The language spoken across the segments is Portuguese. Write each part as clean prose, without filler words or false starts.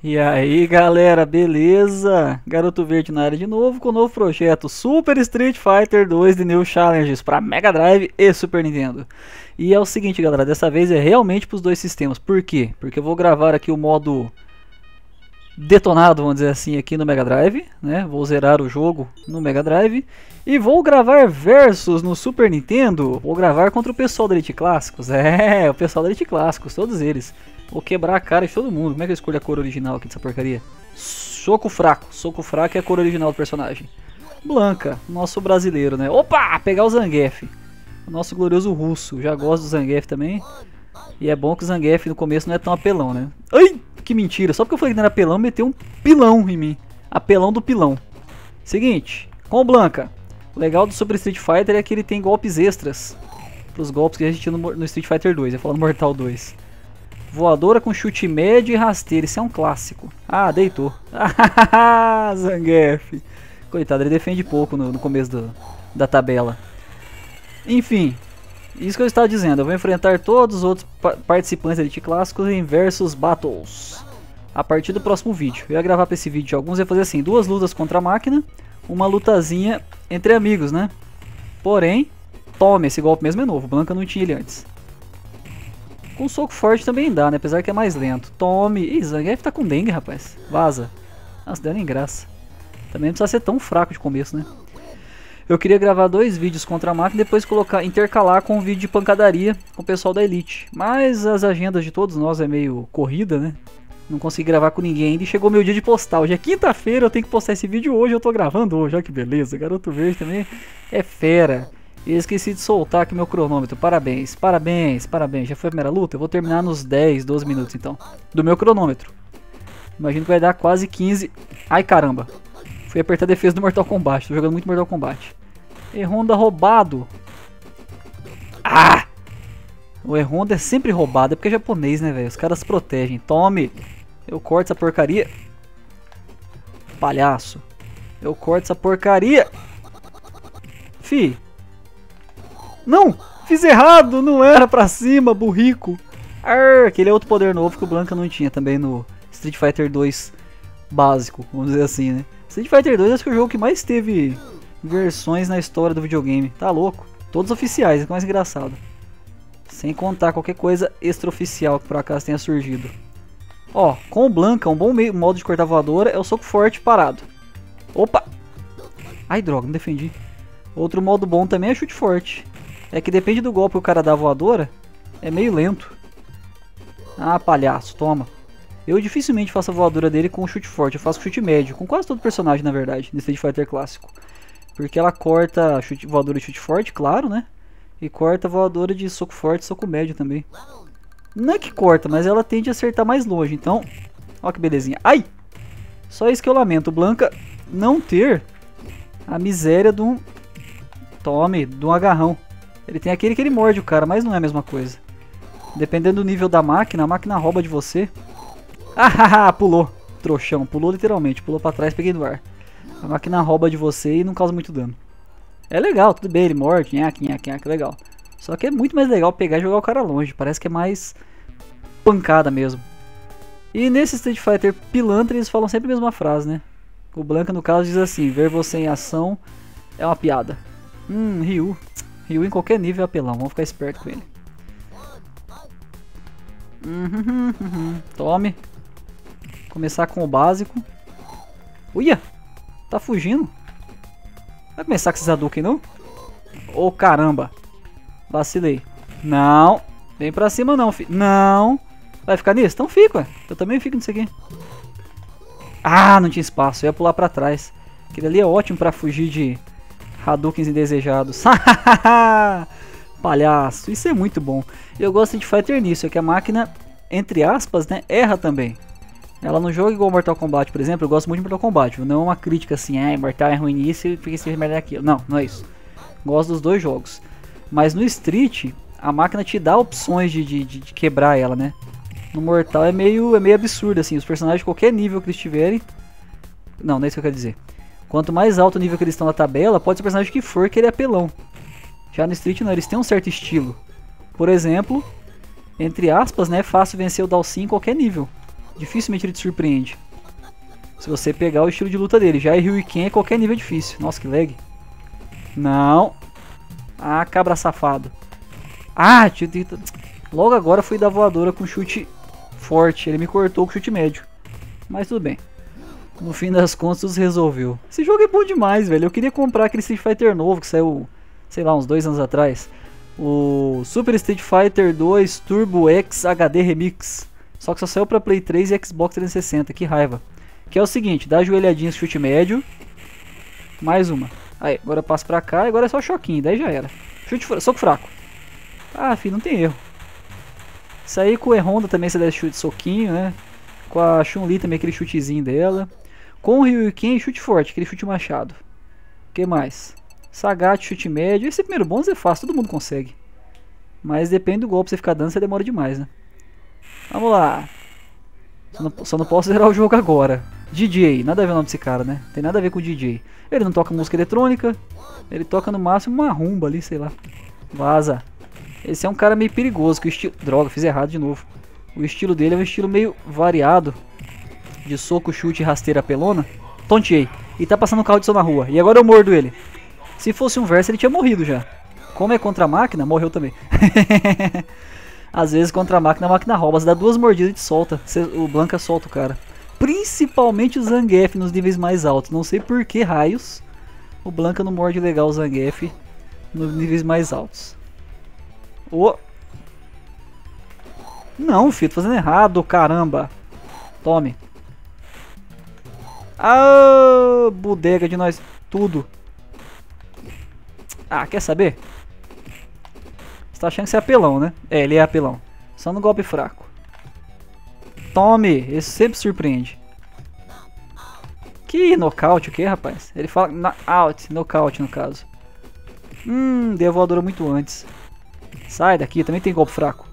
E aí galera, beleza? Garoto Verde na área de novo com o novo projeto Super Street Fighter 2 de New Challenges para Mega Drive e Super Nintendo. E é o seguinte galera, dessa vez é realmente para os dois sistemas. Por quê? Porque eu vou gravar aqui o modo detonado, vamos dizer assim, aqui no Mega Drive, né? Vou zerar o jogo no Mega Drive e vou gravar versus no Super Nintendo. Vou gravar contra o pessoal da Elite Clássicos, o pessoal da Elite Clássicos, todos eles. Vou quebrar a cara de todo mundo. Como é que eu escolho a cor original aqui dessa porcaria? Soco fraco é a cor original do personagem. Blanca, nosso brasileiro, né? Opa, pegar o Zangief, o nosso glorioso russo. Já gosto do Zangief também. E é bom que o Zangief no começo não é tão apelão, né? Ai, que mentira, só porque eu falei que não era apelão, meteu um pilão em mim. Apelão do pilão. Seguinte, com o Blanca, o legal do Super Street Fighter é que ele tem golpes extras para os golpes que a gente tinha no Street Fighter 2, eu falo no Mortal 2. Voadora com chute médio e rasteiro, isso é um clássico. Ah, deitou. Zangief. Coitado, ele defende pouco no começo da tabela. Enfim, isso que eu estava dizendo, eu vou enfrentar todos os outros participantes da Elite Clássicos em Versus Battles a partir do próximo vídeo. Eu ia gravar para esse vídeo alguns, ia fazer assim, 2 lutas contra a máquina, uma lutazinha entre amigos, né? Porém, tome, esse golpe mesmo é novo, Blanca não tinha ele antes. Com soco forte também dá, né? Apesar que é mais lento. Tome. Ih, Zangief tá com dengue, rapaz. Vaza. Nossa, deu nem graça. Também não precisa ser tão fraco de começo, né? Eu queria gravar 2 vídeos contra a máquina e depois intercalar com um vídeo de pancadaria com o pessoal da Elite. Mas as agendas de todos nós é meio corrida, né? Não consegui gravar com ninguém ainda e chegou meu dia de postar. Hoje é quinta-feira, eu tenho que postar esse vídeo hoje, eu tô gravando hoje. Olha que beleza. Garoto Verde também é fera. E eu esqueci de soltar aqui meu cronômetro. Parabéns, parabéns, parabéns. Já foi a primeira luta? Eu vou terminar nos 10, 12 minutos então. Do meu cronômetro. Imagino que vai dar quase 15. Ai caramba. Fui apertar a defesa do Mortal Kombat. Tô jogando muito Mortal Kombat. E-Honda roubado. Ah! O E-Honda é sempre roubado. É porque é japonês, né, velho? Os caras protegem. Tome. Eu corto essa porcaria. Palhaço. Eu corto essa porcaria. Fi. Não! Fiz errado! Não era pra cima, burrico! Aquele é outro poder novo que o Blanca não tinha também no Street Fighter 2 básico, vamos dizer assim, né? Street Fighter 2 acho que é o jogo que mais teve versões na história do videogame. Tá louco? Todos oficiais, é o mais engraçado. Sem contar qualquer coisa extraoficial que por acaso tenha surgido. Ó, com o Blanca, um bom modo de cortar voadora é o soco forte parado. Opa! Ai, droga, não defendi. Outro modo bom também é chute forte. É que depende do golpe que o cara dá voadora, é meio lento. Ah, palhaço, toma. Eu dificilmente faço a voadora dele com chute forte, eu faço chute médio, com quase todo personagem na verdade, nesse Street Fighter clássico. Porque ela corta voadora de chute forte, claro, né? E corta voadora de soco forte e soco médio também. Não é que corta, mas ela tende a acertar mais longe, então... Ó que belezinha. Ai! Só isso que eu lamento, o Blanca não ter a miséria de um... Tome, de um agarrão. Ele tem aquele que ele morde o cara, mas não é a mesma coisa. Dependendo do nível da máquina, a máquina rouba de você. Ah, pulou. Trouxão, pulou literalmente. Pulou pra trás, peguei no ar. A máquina rouba de você e não causa muito dano. É legal, tudo bem, ele morde, nhaque, legal. Só que é muito mais legal pegar e jogar o cara longe. Parece que é mais pancada mesmo. E nesse Street Fighter pilantra eles falam sempre a mesma frase, né? O Blanca no caso diz assim, ver você em ação é uma piada. Ryu. Ryu em qualquer nível é apelão, vamos ficar esperto com ele. Tome. Começar com o básico. Uia! Tá fugindo. Vai começar com esses Hadouken não? Ô caramba. Vacilei. Não. Vem pra cima não, filho. Não. Vai ficar nisso? Então fica, ué. Eu também fico nisso aqui. Ah, não tinha espaço. Eu ia pular pra trás. Aquele ali é ótimo pra fugir de Hadoukens indesejados. Palhaço, isso é muito bom. Eu gosto de Fighter nisso, é que a máquina, entre aspas, né, erra também. Ela não joga igual Mortal Kombat, por exemplo. Eu gosto muito de Mortal Kombat, não é uma crítica assim, Mortal é ruim nisso e fica esse merda aquilo. Não, não é isso. Gosto dos dois jogos. Mas no Street, a máquina te dá opções de quebrar ela, né? No Mortal é meio absurdo, assim, os personagens de qualquer nível que eles tiverem... Não, não é isso que eu quero dizer. Quanto mais alto o nível que eles estão na tabela, pode ser o personagem que for que ele é apelão. Já no Street não, eles têm um certo estilo. Por exemplo, entre aspas, né, é fácil vencer o Dalsin em qualquer nível. Dificilmente ele te surpreende. Se você pegar o estilo de luta dele. Já Ryu Ken é qualquer nível difícil. Nossa, que lag. Não. Ah, cabra safado. Ah, logo agora fui dar voadora com chute forte. Ele me cortou com chute médio. Mas tudo bem. No fim das contas, tudo se resolveu. Esse jogo é bom demais, velho. Eu queria comprar aquele Street Fighter novo que saiu, sei lá, uns 2 anos atrás. O Super Street Fighter 2 Turbo X HD Remix. Só que só saiu pra Play 3 e Xbox 360. Que raiva. Que é o seguinte, dá ajoelhadinha, chute médio. Mais uma. Aí, agora eu passo pra cá e agora é só choquinho. Daí já era. Soco fraco. Ah, filho, não tem erro. Isso aí com o E-Honda também você dá chute soquinho, né? Com a Chun-Li também aquele chutezinho dela. Com o Ryu Ken, chute forte, aquele chute machado. O que mais? Sagat, chute médio. Esse primeiro bônus é fácil, todo mundo consegue. Mas depende do golpe, você ficar dando, você demora demais, né? Vamos lá. Só não posso zerar o jogo agora. DJ, nada a ver o nome desse cara, né? Tem nada a ver com o DJ. Ele não toca música eletrônica. Ele toca no máximo uma rumba ali, sei lá. Vaza. Esse é um cara meio perigoso, que o estilo... Droga, fiz errado de novo. O estilo dele é um estilo meio variado. De soco, chute e rasteira pelona. Tonteei. E tá passando um carro de som na rua. E agora eu mordo ele. Se fosse um verso, ele tinha morrido já. Como é contra a máquina, morreu também. Às vezes contra a máquina rouba. Você dá 2 mordidas e te solta. O Blanka solta o cara. Principalmente o Zangief nos níveis mais altos. Não sei por que raios o Blanka não morde legal o Zangief nos níveis mais altos. Oh. Não, filho, tô fazendo errado, caramba. Tome. Ah, bodega de nós. Tudo. Ah, quer saber? Você tá achando que você é apelão, né? É, ele é apelão. Só no golpe fraco. Tome. Esse sempre surpreende. Que nocaute o que, rapaz? Ele fala nocaute no caso. Deu a voadora muito antes. Sai daqui, também tem golpe fraco.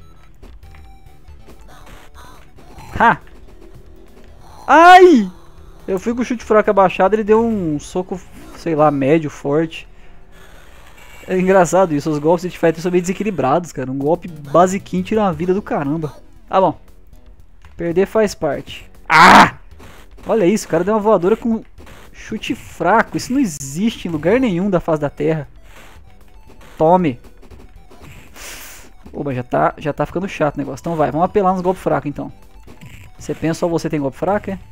Ha! Ai! Eu fui com o chute fraco abaixado, ele deu um soco, sei lá, médio, forte. É engraçado isso, os golpes de Street Fighter são meio desequilibrados, cara. Um golpe basiquinho tira a vida do caramba. Tá bom. Perder faz parte. Ah! Olha isso, o cara deu uma voadora com chute fraco. Isso não existe em lugar nenhum da face da terra. Tome. Oba, já tá ficando chato o negócio. Então vai, vamos apelar nos golpes fracos então. Você pensa só você tem golpe fraco, é?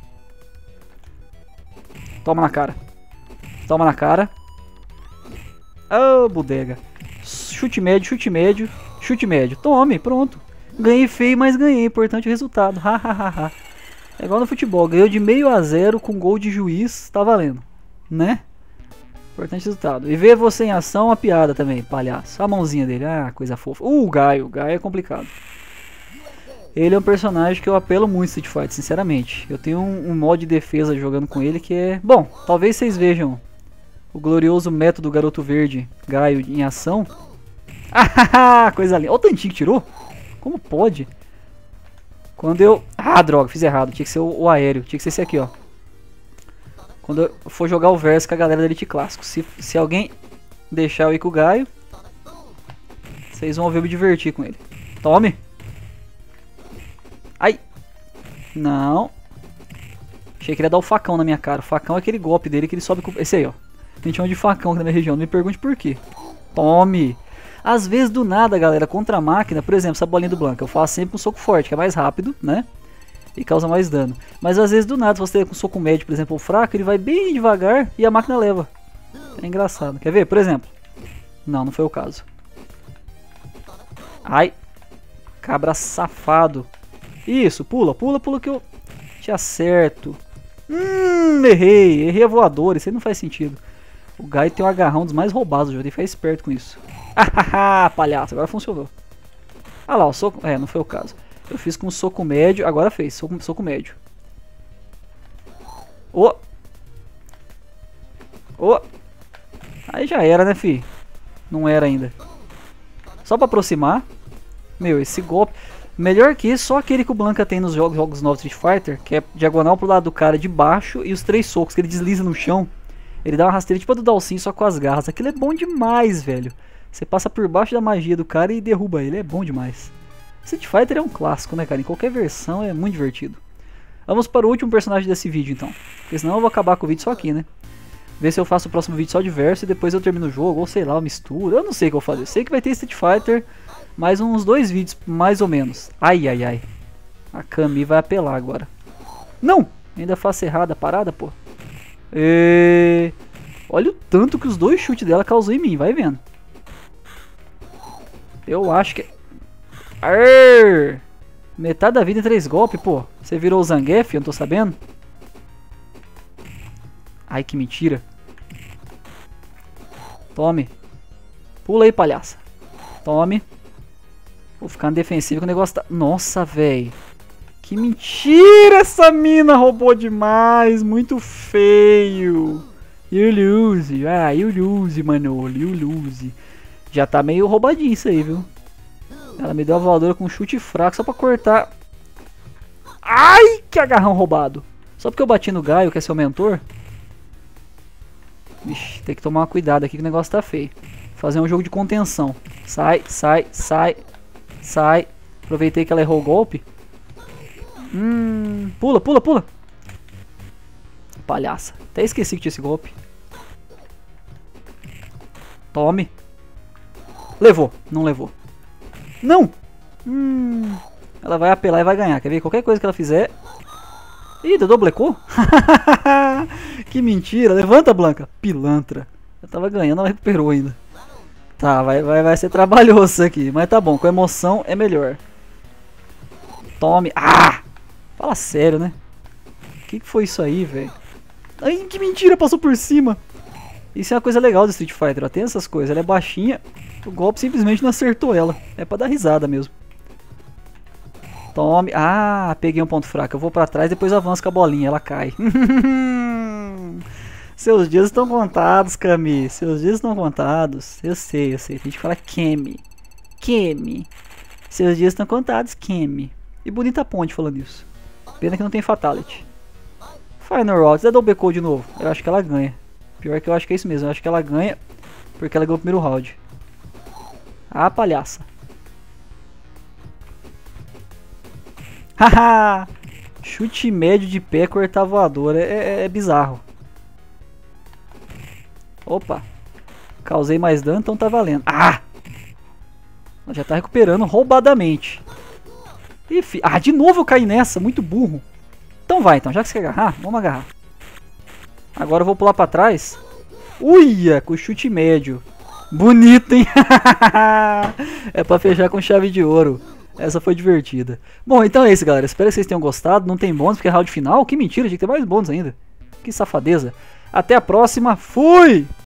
Toma na cara. Toma na cara. Oh, bodega. Chute médio, chute médio, chute médio. Tome, pronto. Ganhei feio, mas ganhei. Importante o resultado. Hahaha. É igual no futebol. Ganhou de 0-0 com gol de juiz. Tá valendo. Né? Importante resultado. E ver você em ação, uma piada também, palhaço. A mãozinha dele. Ah, coisa fofa. O Gaio. O Gaio é complicado. Ele é um personagem que eu apelo muito Street Fighter, sinceramente. Eu tenho um modo de defesa jogando com ele que é... Bom, talvez vocês vejam o glorioso método Garoto Verde Gaio em ação. Ah, coisa linda. Olha o tantinho que tirou. Como pode? Quando eu... Ah, droga, fiz errado. Tinha que ser o aéreo. Tinha que ser esse aqui, ó. Quando eu for jogar o verso com a galera da Elite Clássico. Se alguém deixar eu ir com o Gaio, vocês vão ver eu me divertir com ele. Tome. Ai. Não. Achei que ele ia dar o facão na minha cara. O facão é aquele golpe dele que ele sobe com... Esse aí, ó. A gente chama de facão aqui na minha região. Não me pergunte por quê. Tome. Às vezes do nada, galera, contra a máquina, por exemplo, essa bolinha do Blanka, eu faço sempre um soco forte, que é mais rápido, né? E causa mais dano. Mas às vezes do nada, se você tem um soco médio, por exemplo, ou fraco, ele vai bem devagar e a máquina leva. É engraçado. Quer ver? Por exemplo. Não, não foi o caso. Ai. Cabra safado. Isso, pula, pula, pula que eu te acerto. Errei a voadora, isso aí não faz sentido. O Gaio tem um agarrão dos mais roubados do jogo, tem que ficar esperto com isso. Ah, palhaço, agora funcionou. Ah lá, o soco, não foi o caso. Eu fiz com soco médio, agora fez, soco médio. Oh. Aí já era, né, fi? Não era ainda. Só pra aproximar. Meu, esse golpe... Melhor que isso, só aquele que o Blanka tem nos jogos novos Street Fighter, que é diagonal pro lado do cara de baixo e os 3 socos que ele desliza no chão. Ele dá uma rasteira tipo a do Dalsin, só com as garras. Aquilo é bom demais, velho. Você passa por baixo da magia do cara e derruba ele, é bom demais. Street Fighter é um clássico, né, cara? Em qualquer versão é muito divertido. Vamos para o último personagem desse vídeo, então. Porque senão eu vou acabar com o vídeo só aqui, né? Ver se eu faço o próximo vídeo só de verso e depois eu termino o jogo, ou sei lá, mistura. Eu não sei o que eu vou fazer. Sei que vai ter Street Fighter, mais uns 2 vídeos, mais ou menos. Ai, ai, ai. A Camille vai apelar agora. Não! Ainda faço errada a parada, pô. Olha o tanto que os 2 chutes dela causou em mim, vai vendo. Eu acho que... Arrr! Metade da vida em 3 golpes, pô. Você virou o Zangief, eu não tô sabendo. Ai, que mentira. Tome. Pula aí, palhaça. Tome. Vou ficar no defensivo que o negócio tá... Nossa, velho. Que mentira, essa mina roubou demais. Muito feio. You lose. Ah, you lose, mano. You lose. Já tá meio roubadinho isso aí, viu? Ela me deu a voadora com um chute fraco só pra cortar. Ai, que agarrão roubado. Só porque eu bati no Gaio, que é seu mentor. Vixe, tem que tomar cuidado aqui que o negócio tá feio. Fazer um jogo de contenção. Sai, sai, sai. Sai. Aproveitei que ela errou o golpe. Pula, pula, pula. Palhaça. Até esqueci que tinha esse golpe. Tome. Levou. Não levou. Não! Ela vai apelar e vai ganhar. Quer ver? Qualquer coisa que ela fizer... Ih, deu doblecou? Que mentira. Levanta, Blanca. Pilantra. Eu tava ganhando, ela recuperou ainda. Tá, vai ser trabalhoso isso aqui. Mas tá bom, com emoção é melhor. Tome. Ah! Fala sério, né? O que foi isso aí, velho? Ai, que mentira, passou por cima. Isso é uma coisa legal do Street Fighter, ó. Tem essas coisas. Ela é baixinha, o golpe simplesmente não acertou ela. É pra dar risada mesmo. Tome. Ah, peguei um ponto fraco. Eu vou pra trás, depois avanço com a bolinha. Ela cai. Seus dias estão contados, Camille. Seus dias estão contados. Eu sei, eu sei. Tem gente que fala Kemi. Kemi. Seus dias estão contados, Kemi. E bonita ponte falando isso. Pena que não tem Fatality. Final Round. Zé Double Code de novo. Eu acho que ela ganha. Pior que eu acho que é isso mesmo. Eu acho que ela ganha porque ela ganhou o primeiro round. Ah, palhaça. Haha! Chute médio de pé, cortar voadora. É bizarro. Opa. Causei mais dano, então tá valendo. Ah! Ela já tá recuperando roubadamente. Ah, de novo eu caí nessa. Muito burro. Então vai, então. Já que você quer agarrar, vamos agarrar. Agora eu vou pular pra trás. Uia, com chute médio. Bonito, hein? É pra fechar com chave de ouro. Essa foi divertida. Bom, então é isso, galera. Espero que vocês tenham gostado. Não tem bônus porque é round final. Que mentira, tinha que ter mais bônus ainda. Que safadeza. Até a próxima. Fui!